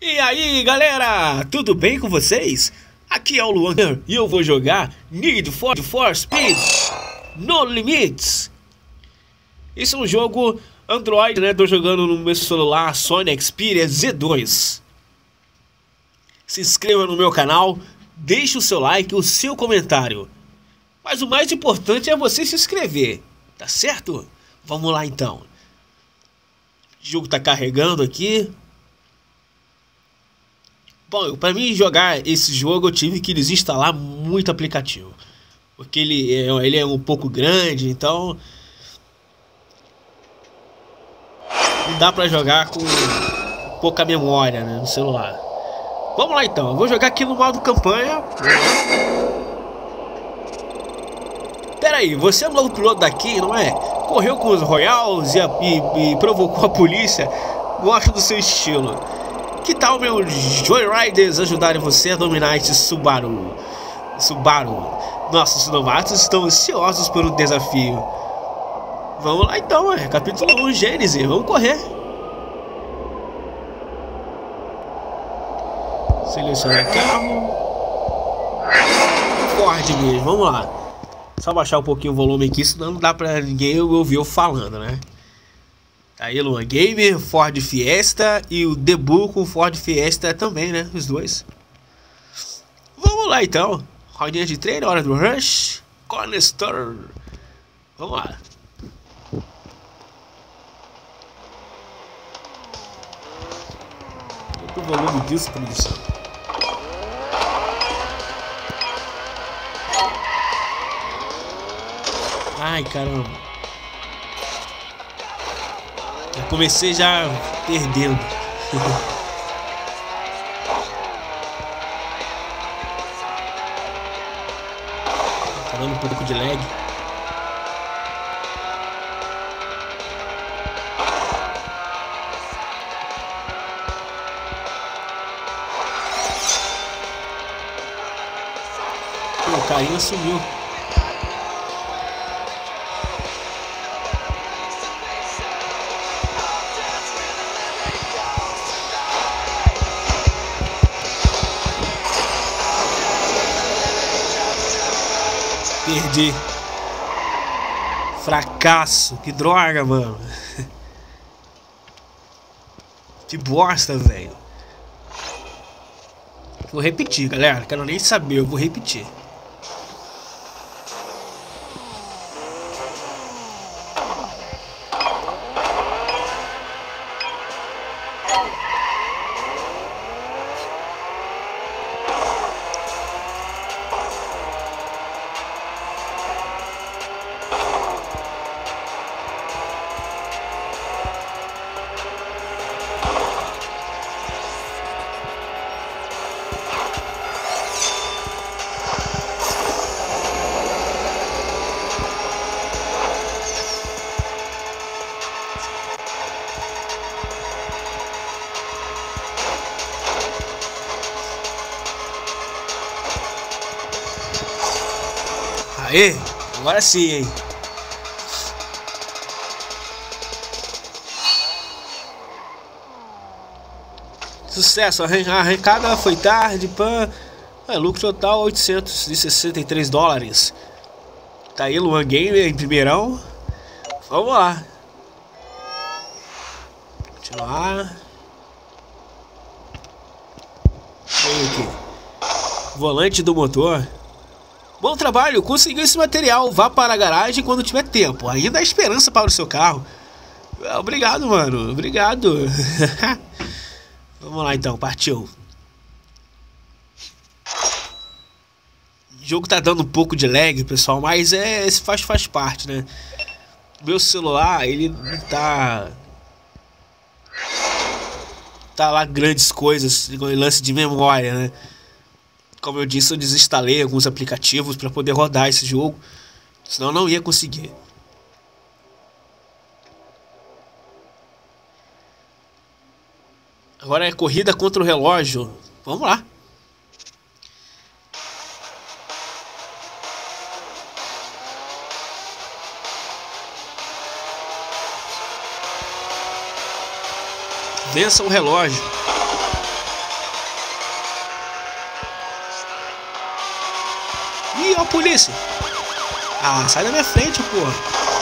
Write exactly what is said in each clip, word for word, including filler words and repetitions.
E aí galera, tudo bem com vocês? Aqui é o Luan e eu vou jogar Need for, for Speed No Limits. Esse é um jogo Android, né? Tô jogando no meu celular Sony Xperia Z dois. Se inscreva no meu canal, deixe o seu like e o seu comentário. Mas o mais importante é você se inscrever, tá certo? Vamos lá então. O jogo tá carregando aqui. Bom, para mim jogar esse jogo eu tive que desinstalar muito aplicativo, porque ele é, ele é um pouco grande, então não dá para jogar com pouca memória, né, no celular. Vamos lá então, eu vou jogar aqui no modo campanha. Pera aí, você é o novo piloto daqui, não é? Correu com os Royals e, e, e provocou a polícia. Gosto do seu estilo. Que tal meus Joyriders ajudarem você a dominar esse Subaru? Subaru. Nossos novatos estão ansiosos por um desafio. Vamos lá então, é capítulo um, Gênesis. Vamos correr. Selecionar carro. Ford mesmo, vamos lá. Só baixar um pouquinho o volume aqui, senão não dá pra ninguém ouvir eu falando, né? Aí Luan Gamer, Ford Fiesta e o debut com Ford Fiesta também, né? Os dois. Vamos lá então. Rodinha de treino, hora do rush. Connestor. Vamos lá. O volume disso, produção. Ai, caramba. Eu comecei já perdendo. Tá dando um pouco de lag. Pô, o carinha sumiu. Perdi. Fracasso. Que droga, mano. Que bosta, velho. Vou repetir, galera. Quero nem saber. Eu vou repetir. Aê, agora sim, hein? Sucesso, a arrancada foi tarde, pan. É, lucro total oitocentos e sessenta e três dólares. Tá aí Luan Gamer em primeirão. Vamos lá. Continuar. Vem aqui. Volante do motor. Bom trabalho, conseguiu esse material. Vá para a garagem quando tiver tempo. Ainda há esperança para o seu carro. Obrigado, mano. Obrigado. Vamos lá então, partiu. O jogo tá dando um pouco de lag, pessoal, mas é, faz, faz parte, né? Meu celular, ele não tá... Tá lá grandes coisas, lance de memória, né? Como eu disse, eu desinstalei alguns aplicativos para poder rodar esse jogo, senão eu não ia conseguir. Agora é corrida contra o relógio. Vamos lá. Vença o relógio. Ih, ó a polícia. Ah, sai da minha frente, porra.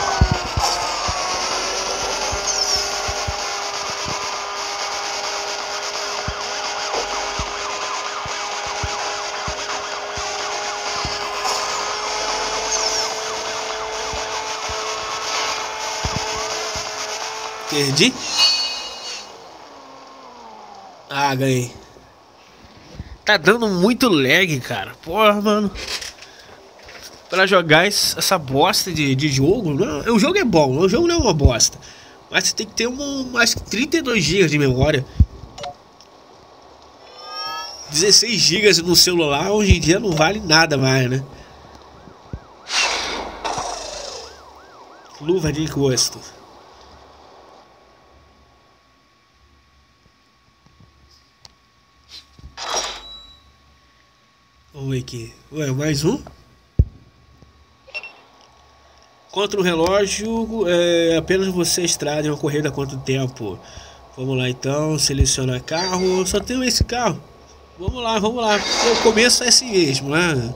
Perdi. Ah, ganhei. Tá dando muito lag, cara. Porra, mano. Pra jogar essa bosta de, de jogo, não, o jogo é bom, o jogo não é uma bosta. Mas você tem que ter uma, mais trinta e dois gigas de memória. dezesseis gigas no celular hoje em dia não vale nada mais, né? Luva de encosto. Vamos ver aqui. Ué, mais um? Contra o relógio, é, apenas você estrada em uma corrida contra o tempo. Vamos lá então, seleciona carro. Só tenho esse carro. Vamos lá, vamos lá. O começo é assim mesmo, né?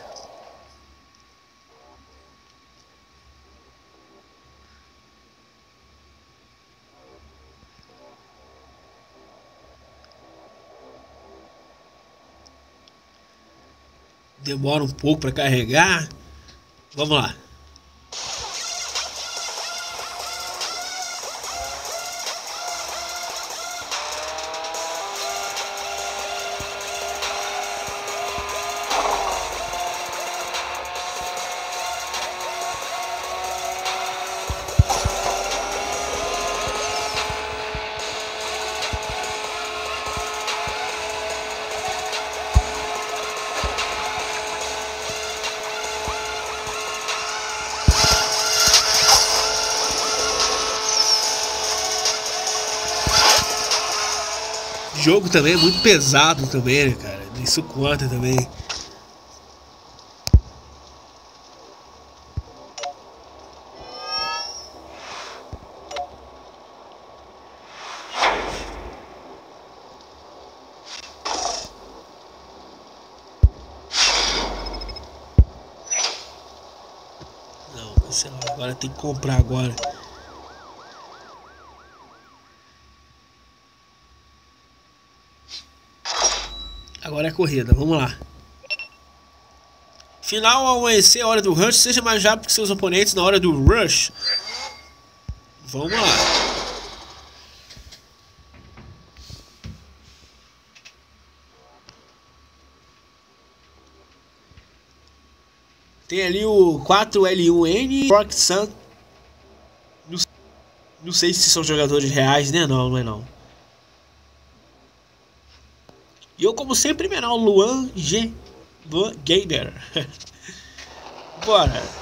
Demora um pouco para carregar. Vamos lá. O jogo também é muito pesado também, né, cara? Isso conta também. Não, cancelar. Agora tem que comprar agora. Agora é corrida, vamos lá. Final ao amanhecer, a hora do rush. Seja mais rápido que seus oponentes na hora do rush. Vamos lá. Tem ali o quatro L um N, Rock Sun. Não, não sei se são jogadores reais, né? Não, não é não. E eu, como sempre, menor Luan G. Luan Gamer. Bora.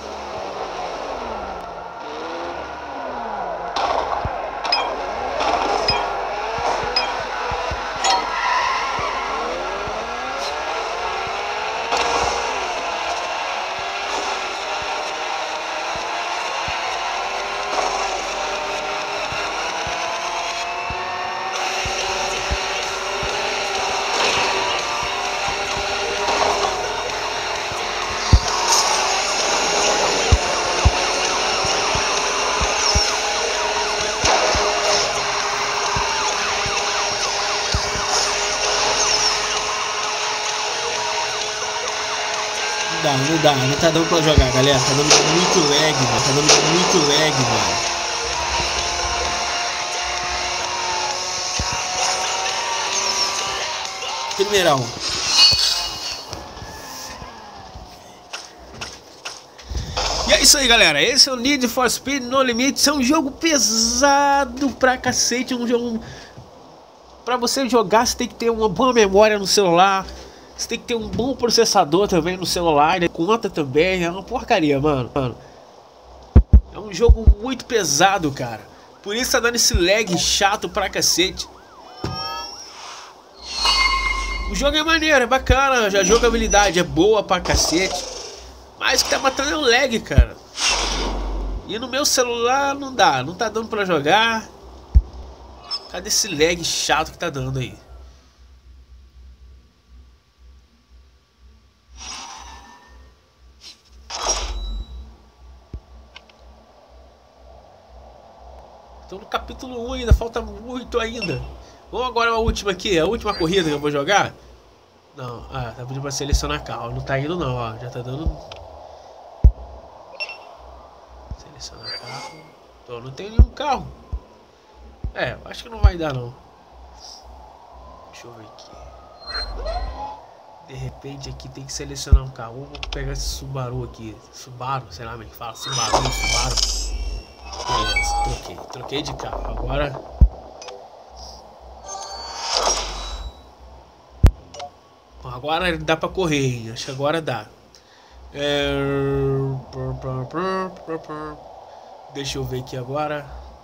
Não dá, não dá, não tá dando pra jogar, galera. Tá dando muito lag, mano. Tá dando muito lag, mano. Primeirão. E é isso aí, galera. Esse é o Need for Speed No Limits. É um jogo pesado pra cacete. Um jogo... Pra você jogar, você tem que ter uma boa memória no celular. Você tem que ter um bom processador também no celular, né? Conta também, é uma porcaria, mano. mano. É um jogo muito pesado, cara. Por isso tá dando esse lag chato pra cacete. O jogo é maneiro, é bacana, a jogabilidade é boa pra cacete. Mas o que tá matando é o lag, cara. E no meu celular não dá, não tá dando pra jogar. Cadê esse lag chato que tá dando aí? capítulo um ainda, falta muito ainda. Vamos agora a última aqui, a última corrida que eu vou jogar. Não, ah, tá pedindo pra selecionar carro. Não tá indo não, ó. Já tá dando. Selecionar carro. Então, não tem nenhum carro. É, acho que não vai dar não. Deixa eu ver aqui. De repente aqui tem que selecionar um carro. Vou pegar esse Subaru aqui. Subaru, sei lá como é que fala. Subaru, Subaru. Beleza, troquei. Troquei de carro. Agora. Agora dá pra correr, hein? Acho que agora dá. É... Deixa eu ver aqui agora.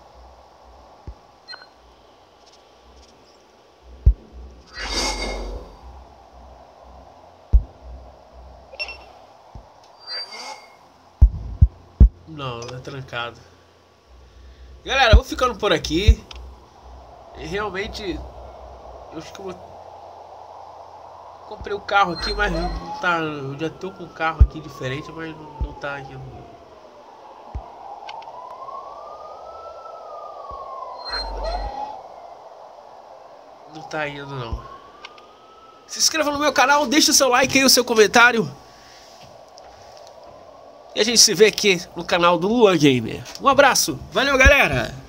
Não, é trancado. Galera, eu vou ficando por aqui. E realmente eu acho que eu vou... Comprei o carro aqui, mas não tá. Eu já tô com um carro aqui diferente, mas não, não tá indo. Não tá indo não. Se inscreva no meu canal, deixa o seu like aí, o seu comentário. E a gente se vê aqui no canal do Luan Gamer. Um abraço, valeu galera!